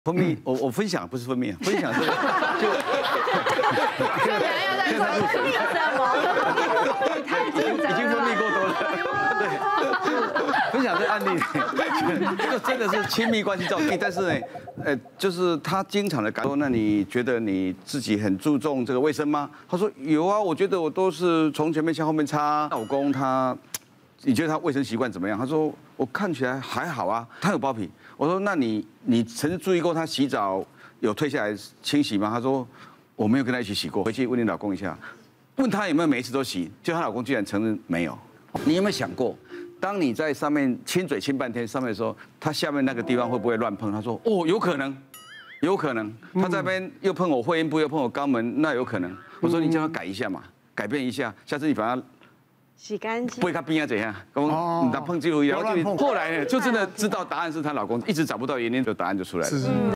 蜂蜜，我分享不是分泌，分享这个就。 原来要在说分泌什么？你太紧张了， 已经分泌过多了。对，分享这个案例，这个真的是亲密关系造成。但是呢，就是他经常的感说，那你觉得你自己很注重这个卫生吗？他说有啊，我觉得我都是从前面向后面擦。老公他，你觉得他卫生习惯怎么样？他说我看起来还好啊，他有包皮。我说那你曾经注意过他洗澡有退下来清洗吗？他说我没有跟他一起洗过，回去问你老公一下。问他有没有每一次都洗，就她老公居然承认没有。你有没有想过，当你在上面亲嘴亲半天上面的时候，他下面那个地方会不会乱碰？他说哦，有可能，有可能。他在那边又碰我会阴部，又碰我肛门，那有可能。我说你叫他改一下嘛，改变一下，下次你把它洗干净， 不会他边啊怎样？你碰这个，然后后来呢，就真的知道答案是她老公，一直找不到原因，就答案就出来了。